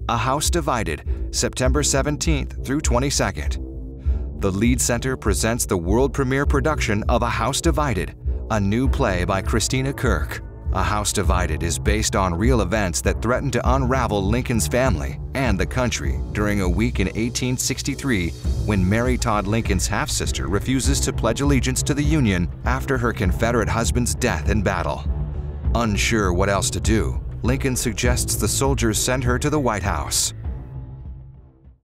A House Divided, September 17th through 22nd. The Leeds Center presents the world premiere production of A House Divided, a new play by Christina Kirk. A House Divided is based on real events that threaten to unravel Lincoln's family and the country during a week in 1863 when Mary Todd Lincoln's half-sister refuses to pledge allegiance to the Union after her Confederate husband's death in battle. Unsure what else to do, Lincoln suggests the soldiers send her to the White House.